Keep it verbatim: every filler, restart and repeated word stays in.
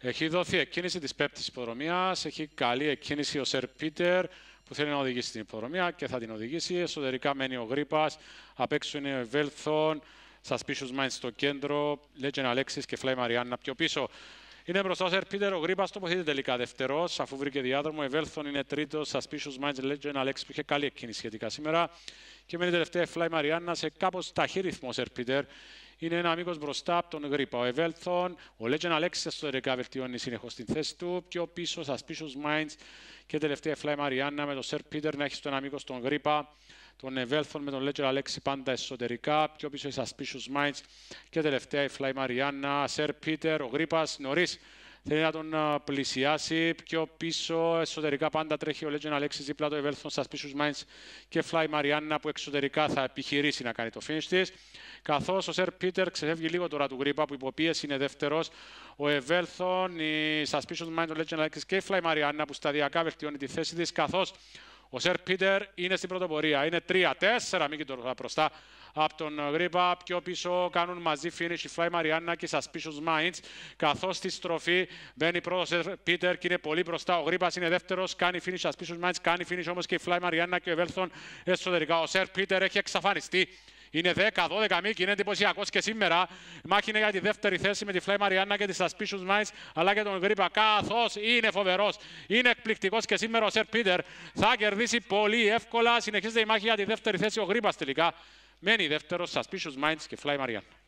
Έχει δοθεί εκκίνηση της πέμπτης υποδρομίας. Έχει καλή εκκίνηση ο Σερ Πίτερ που θέλει να οδηγήσει την υποδρομία και θα την οδηγήσει. Εσωτερικά μένει ο Γρίπας. Απ' έξω είναι ο Βέλθον. Suspicious Minds στο κέντρο. Legend Alexis και Fly Marianna πιο πίσω. Είναι μπροστά ο Σερ Πίτερ. Ο Γρίπας τοποθετείται τελικά δεύτερος αφού βρήκε διάδρομο. Ο Βέλθον είναι τρίτος. Suspicious Minds, Legend Alexis που είχε καλή εκκίνηση σχετικά σήμερα. Και μένει τελευταία Fly Marianna σε κάπως ταχύ ρυθμό ο Σερ Πίτερ. Είναι ένα μήκος μπροστά από τον Γρίπα. Ο Εβέλθον, ο Legend Alexis εσωτερικά βελτιώνει συνεχώς την θέση του. Πιο πίσω, Suspicious Minds και τελευταία Fly Marianna με τον Σερ Πίτερ να έχει στο ένα μήκος τον Γρίπα. Τον Εβέλθον με τον Legend Alexis πάντα εσωτερικά. Πιο πίσω οι Suspicious Minds και τελευταία η Fly Marianna. Σερ Πίτερ, ο Γρίπας νωρίς θέλει να τον πλησιάσει. Πιο πίσω εσωτερικά πάντα τρέχει ο Legend Alexis δίπλα το Εβέλθον, Suspicious Minds και Fly Marianna που εξωτερικά θα επιχειρήσει να κάνει το finish της. Καθώς ο Σερ Πίτερ ξεφεύγει λίγο τώρα του Γρίπα που υποπίεση είναι δεύτερος. Ο Εβέλθον, η Suspicious Mind, ο Legend Alexis και η Fly Marianna που σταδιακά βελτιώνει τη θέση της. Καθώς ο Σερ Πίτερ είναι στην πρωτοπορία. Είναι τρία τέσσερα μήκη τώρα μπροστά από τον Γρίπα. Πιο πίσω κάνουν μαζί finish η Fly Marianna και οι Suspicious Minds. Καθώς στη στροφή μπαίνει πρώτος ο Σερ Πίτερ και είναι πολύ μπροστά. Ο Γρίπας είναι δεύτερος. Κάνει finish Suspicious Minds. Κάνει finish όμως και η Fly Marianna και ο Εβέλθον εσωτερικά. Ο Σερ Πίτερ έχει εξαφανιστεί. Είναι δέκα δώδεκα μήκη, είναι εντυπωσιακός και σήμερα. Η μάχη είναι για τη δεύτερη θέση με τη Fly Marianna και τη Suspicious Minds, αλλά και τον Γρίπα. Καθώς είναι φοβερός, είναι εκπληκτικός και σήμερα ο Σερ Πίτερ θα κερδίσει πολύ εύκολα. Συνεχίζεται η μάχη για τη δεύτερη θέση. Ο Γρίπας τελικά μένει δεύτερος, Suspicious Minds και Fly Marianna.